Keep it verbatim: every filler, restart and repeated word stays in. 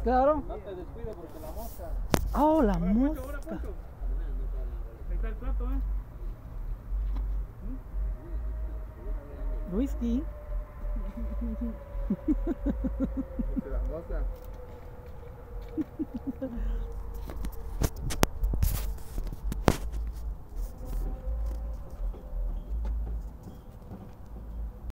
Claro. No te descuides porque la mosca. Oh, la Ahora, Poncho, ahora, mosca. Poncho. Ahí está el plato, ¿eh? Whisky. Porque la mosca.